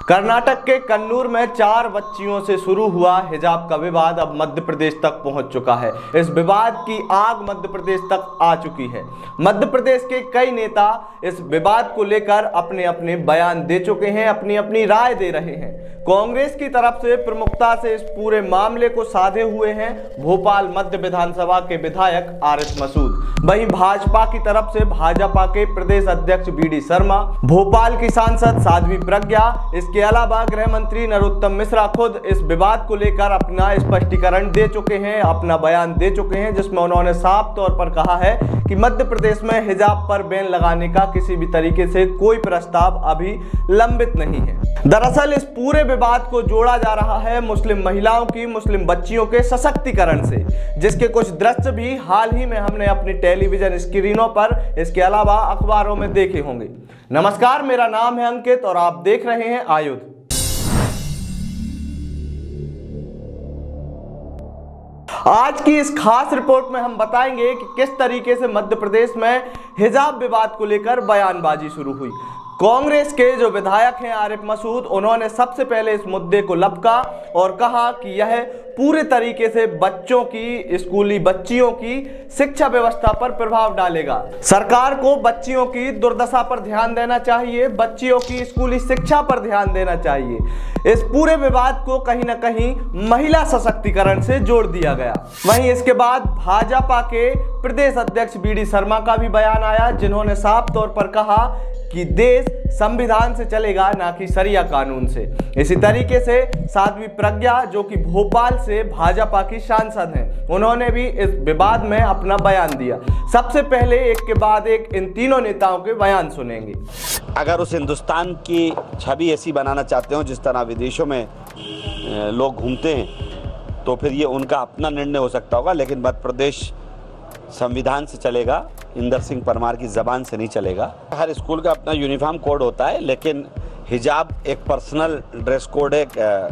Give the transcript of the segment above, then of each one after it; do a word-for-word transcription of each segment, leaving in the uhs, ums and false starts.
कर्नाटक के कन्नूर में चार बच्चियों से शुरू हुआ हिजाब का विवाद अब मध्य प्रदेश तक पहुंच चुका है। इस विवाद की आग मध्य प्रदेश तक आ चुकी है। मध्य प्रदेश के कई नेता इस विवाद को लेकर अपने अपने बयान दे चुके हैं, अपनी अपनी राय दे रहे हैं। कांग्रेस की तरफ से प्रमुखता से इस पूरे मामले को साधे हुए हैं भोपाल मध्य विधानसभा के विधायक आरिफ मसूद। वहीं भाजपा की तरफ से भाजपा के प्रदेश अध्यक्ष बी डी शर्मा, भोपाल की सांसद साध्वी प्रज्ञा, इसके अलावा गृह मंत्री नरोत्तम मिश्रा खुद इस विवाद को लेकर अपना स्पष्टीकरण दे चुके हैं, अपना बयान दे चुके हैं, जिसमें उन्होंने साफ तौर पर कहा है कि मध्य प्रदेश में हिजाब पर बैन लगाने का किसी भी तरीके से कोई प्रस्ताव अभी लंबित नहीं है। दरअसल इस पूरे विवाद को जोड़ा जा रहा है मुस्लिम महिलाओं की, मुस्लिम बच्चियों के सशक्तिकरण से, जिसके कुछ दृश्य भी हाल ही में हमने अपनी टेलीविजन स्क्रीनों पर, इसके अलावा अखबारों में देखे होंगे। नमस्कार, मेरा नाम है अंकित और आप देख रहे हैं आयुध। आज की इस खास रिपोर्ट में हम बताएंगे कि किस तरीके से मध्य प्रदेश में हिजाब विवाद को लेकर बयानबाजी शुरू हुई। कांग्रेस के जो विधायक हैं आरिफ मसूद, उन्होंने सबसे पहले इस मुद्दे को लपका और कहा कि यह पूरे तरीके से बच्चों की, स्कूली बच्चियों की शिक्षा व्यवस्था पर प्रभाव डालेगा। सरकार को बच्चियों की दुर्दशा पर ध्यान देना चाहिए, बच्चियों की स्कूली शिक्षा पर ध्यान देना चाहिए। इस पूरे विवाद को कहीं ना कहीं महिला सशक्तिकरण से जोड़ दिया गया। वहीं इसके बाद भाजपा के प्रदेश अध्यक्ष बी डी शर्मा का भी बयान आया, जिन्होंने साफ तौर पर कहा कि देश संविधान से चलेगा, ना कि शरिया कानून से। इसी तरीके से साध्वी प्रज्ञा, जो कि भोपाल से भाजपा की सांसद हैं, उन्होंने भी इस विवाद में अपना बयान दिया। सबसे पहले एक के बाद एक इन तीनों नेताओं के बयान सुनेंगे। अगर उस हिंदुस्तान की छवि ऐसी बनाना चाहते हो जिस तरह विदेशों में लोग घूमते हैं, तो फिर ये उनका अपना निर्णय हो सकता होगा, लेकिन मध्य प्रदेश संविधान से चलेगा, इंदर सिंह परमार की जबान से नहीं चलेगा। हर स्कूल का अपना यूनिफॉर्म कोड होता है, लेकिन हिजाब एक पर्सनल ड्रेस कोड है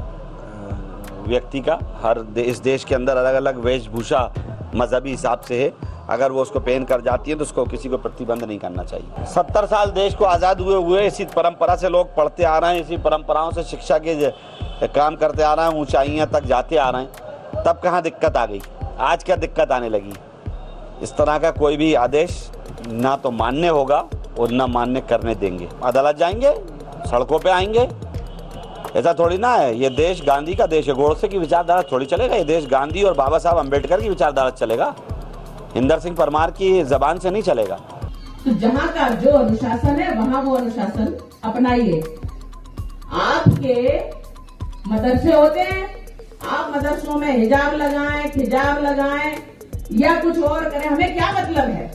व्यक्ति का। हर दे, इस देश के अंदर अलग अलग वेशभूषा मजहबी हिसाब से है। अगर वो उसको पहन कर जाती है तो उसको किसी को प्रतिबंध नहीं करना चाहिए। सत्तर साल देश को आज़ाद हुए हुए इसी परंपरा से लोग पढ़ते आ रहे हैं, इसी परंपराओं से शिक्षा के काम करते आ रहे हैं, ऊंचाइयां तक जाते आ रहे हैं। तब कहाँ दिक्कत आ गई? आज क्या दिक्कत आने लगी? इस तरह का कोई भी आदेश ना तो मान्य होगा और ना मान्य करने देंगे। अदालत जाएंगे, सड़कों पे आएंगे। ऐसा थोड़ी ना है, ये देश गांधी का देश है, गोडसे की विचारधारा थोड़ी चलेगा। ये देश गांधी और बाबा साहब अम्बेडकर की विचारधारा चलेगा, इंदर सिंह परमार की जबान से नहीं चलेगा। तो जहाँ का जो अनुशासन है वहाँ वो अनुशासन अपनाइए। आपके मदरसे होते हैं, आप मदरसों में हिजाब लगाएं, खिजाब लगाएं या कुछ और करें, हमें क्या मतलब है?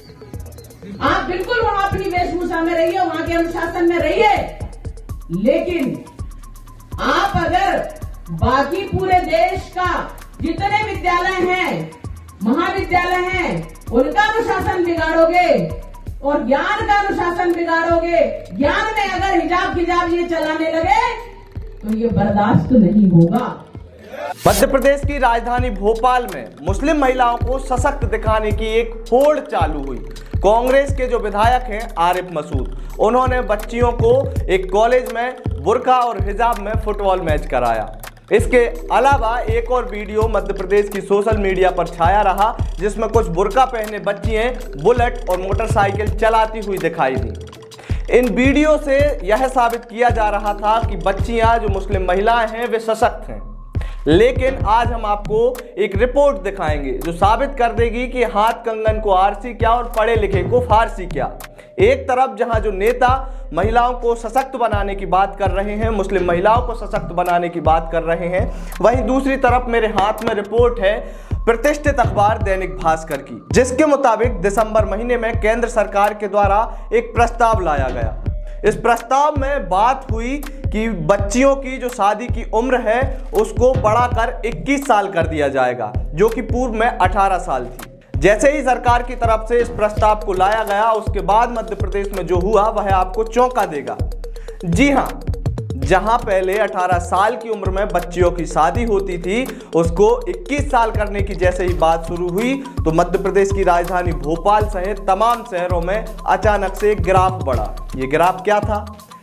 आप बिल्कुल वहां अपनी वेशभूषा में रहिए, वहां के अनुशासन में रहिए, लेकिन आप अगर बाकी पूरे देश का जितने विद्यालय हैं, महाविद्यालय हैं, उनका अनुशासन बिगाड़ोगे और ज्ञान का अनुशासन बिगाड़ोगे, ज्ञान में अगर हिजाब खिजाब ये चलाने लगे तो ये बर्दाश्त नहीं होगा। मध्य प्रदेश की राजधानी भोपाल में मुस्लिम महिलाओं को सशक्त दिखाने की एक होड़ चालू हुई। कांग्रेस के जो विधायक हैं आरिफ मसूद, उन्होंने बच्चियों को एक कॉलेज में बुर्का और हिजाब में फुटबॉल मैच कराया। इसके अलावा एक और वीडियो मध्य प्रदेश की सोशल मीडिया पर छाया रहा, जिसमें कुछ बुर्का पहने बच्चियां बुलेट और मोटरसाइकिल चलाती हुई दिखाई दी। इन वीडियो से यह साबित किया जा रहा था कि बच्चियां, जो मुस्लिम महिलाएं हैं, वे सशक्त हैं। लेकिन आज हम आपको एक रिपोर्ट दिखाएंगे जो साबित कर देगी कि हाथ कंगन को आरसी क्या और पढ़े लिखे को फारसी क्या। एक तरफ जहां जो नेता महिलाओं को सशक्त बनाने की बात कर रहे हैं, मुस्लिम महिलाओं को सशक्त बनाने की बात कर रहे हैं, वहीं दूसरी तरफ मेरे हाथ में रिपोर्ट है प्रतिष्ठित अखबार दैनिक भास्कर की, जिसके मुताबिक दिसंबर महीने में केंद्र सरकार के द्वारा एक प्रस्ताव लाया गया। इस प्रस्ताव में बात हुई कि बच्चियों की जो शादी की उम्र है उसको बढ़ाकर इक्कीस साल कर दिया जाएगा, जो कि पूर्व में अठारह साल थी। जैसे ही सरकार की तरफ से इस प्रस्ताव को लाया गया, उसके बाद मध्य प्रदेश में जो हुआ वह आपको चौंका देगा। जी हां, जहां पहले अठारह साल की उम्र में बच्चियों की शादी होती थी, उसको इक्कीस साल करने की जैसे ही बात शुरू हुई तो मध्य प्रदेश की राजधानी भोपाल सहित तमाम शहरों में अचानक से एक ग्राफ बढ़ा। ये ग्राफ क्या था?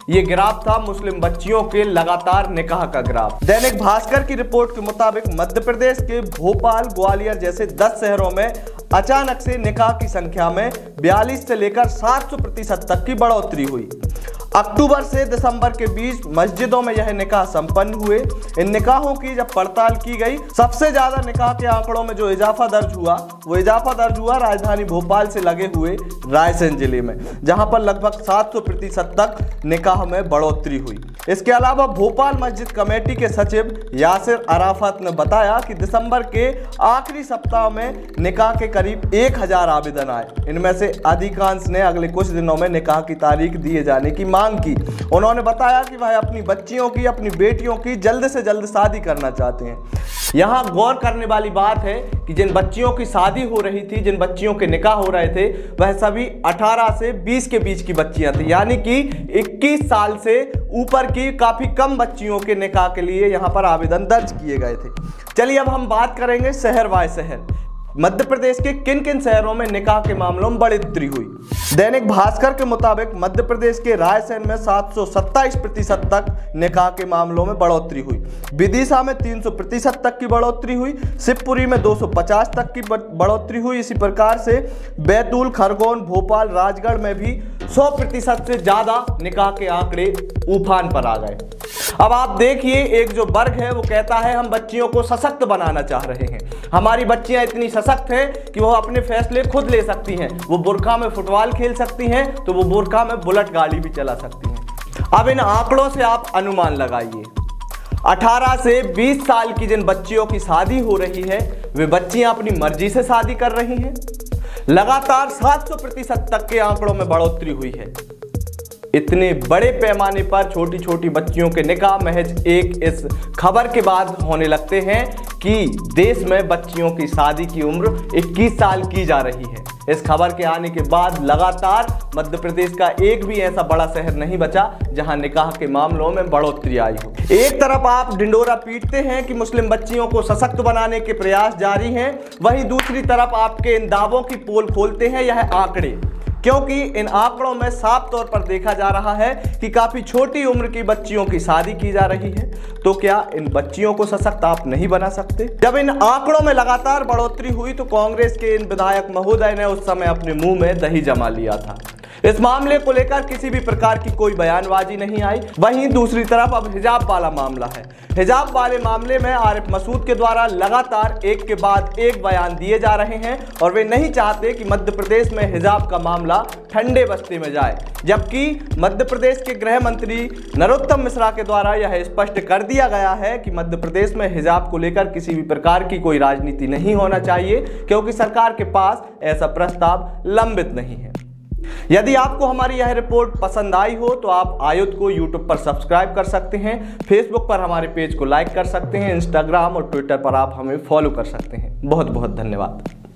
ये ग्राफ था मुस्लिम बच्चियों के लगातार निकाह का ग्राफ। दैनिक भास्कर की रिपोर्ट के मुताबिक मध्य प्रदेश के भोपाल, ग्वालियर जैसे दस शहरों में अचानक से निकाह की संख्या में बयालीस से लेकर सात सौ प्रतिशत तक की बढ़ोतरी हुई। अक्टूबर से दिसंबर के बीच मस्जिदों में यह निकाह संपन्न हुए। इन निकाहों की जब पड़ताल की गई, सबसे ज्यादा निकाह के आंकड़ों में जो इजाफा दर्ज हुआ वो इजाफा दर्ज हुआ राजधानी भोपाल से लगे हुए रायसेन जिले में, जहां पर लगभग सात सौ प्रतिशत तक निकाह में बढ़ोतरी हुई। इसके अलावा भोपाल मस्जिद कमेटी के सचिव यासिर अराफत ने बताया कि दिसंबर के आखिरी सप्ताह में निकाह के करीब एक हजार आवेदन आए। इनमें से अधिकांश ने अगले कुछ दिनों में निकाह की तारीख दिए जाने की मांग की। उन्होंने बताया कि वह अपनी बच्चियों की, अपनी बेटियों की जल्द से जल्द शादी करना चाहते हैं। यहाँ गौर करने वाली बात है कि जिन बच्चियों की शादी हो रही थी, जिन बच्चियों के निकाह हो रहे थे, वह सभी अठारह से बीस के बीच की बच्चियां थी, यानी कि इक्कीस साल से ऊपर की काफी कम बच्चियों के निकाह के लिए यहाँ पर आवेदन दर्ज किए गए थे। चलिए अब हम बात करेंगे शहर वाय शहर, मध्य प्रदेश के किन किन शहरों में निकाह के मामलों में बढ़ोतरी हुई। दैनिक भास्कर के मुताबिक मध्य प्रदेश के रायसेन में सात सौ सत्ताईस प्रतिशत तक निकाह के मामलों में बढ़ोतरी हुई। विदिशा में तीन सौ प्रतिशत तक की बढ़ोतरी हुई। शिवपुरी में दो सौ पचास तक की बढ़ोतरी हुई। इसी प्रकार से बैतूल, खरगोन, भोपाल, राजगढ़ में भी सौ प्रतिशत से ज्यादा निकाह के आंकड़े उफान पर आ गए। अब आप देखिए, एक जो वर्ग है वो कहता है हम बच्चियों को सशक्त बनाना चाह रहे हैं, हमारी बच्चियां इतनी सशक्त हैं कि वो अपने फैसले खुद ले सकती हैं, वो बुर्का में फुटबॉल खेल सकती हैं तो वो बुर्का में बुलेट गाड़ी भी चला सकती हैं। अब इन आंकड़ों से आप अनुमान लगाइए, अठारह से बीस साल की जिन बच्चियों की शादी हो रही है वे बच्चियां अपनी मर्जी से शादी कर रही हैं। लगातार सात सौ प्रतिशत तक के आंकड़ों में बढ़ोतरी हुई है। इतने बड़े पैमाने पर छोटी छोटी बच्चियों के निकाह महज एक इस खबर के बाद होने लगते हैं कि देश में बच्चियों की शादी की उम्र इक्कीस साल की जा रही है। इस खबर के आने के बाद लगातार मध्य प्रदेश का एक भी ऐसा बड़ा शहर नहीं बचा जहां निकाह के मामलों में बढ़ोतरी आई हो। एक तरफ आप ढिंडोरा पीटते हैं कि मुस्लिम बच्चियों को सशक्त बनाने के प्रयास जारी हैं, वहीं दूसरी तरफ आपके इन दावों की पोल खोलते हैं यह आंकड़े, क्योंकि इन आंकड़ों में साफ तौर पर देखा जा रहा है कि काफी छोटी उम्र की बच्चियों की शादी की जा रही है। तो क्या इन बच्चियों को सशक्त आप नहीं बना सकते? जब इन आंकड़ों में लगातार बढ़ोतरी हुई तो कांग्रेस के इन विधायक महोदय ने उस समय अपने मुंह में दही जमा लिया था। इस मामले को लेकर किसी भी प्रकार की कोई बयानबाजी नहीं आई। वहीं दूसरी तरफ अब हिजाब वाला मामला है। हिजाब वाले मामले में आरिफ मसूद के द्वारा लगातार एक के बाद एक बयान दिए जा रहे हैं और वे नहीं चाहते कि मध्य प्रदेश में हिजाब का मामला ठंडे बस्ते में जाए, जबकि मध्य प्रदेश के गृह मंत्री नरोत्तम मिश्रा के द्वारा यह स्पष्ट कर दिया गया है कि मध्य प्रदेश में हिजाब को लेकर किसी भी प्रकार की कोई राजनीति नहीं होना चाहिए, क्योंकि सरकार के पास ऐसा प्रस्ताव लंबित नहीं है। यदि आपको हमारी यह रिपोर्ट पसंद आई हो तो आप आयुध को यूट्यूब पर सब्सक्राइब कर सकते हैं, फेसबुक पर हमारे पेज को लाइक कर सकते हैं, इंस्टाग्राम और ट्विटर पर आप हमें फॉलो कर सकते हैं। बहुत बहुत धन्यवाद।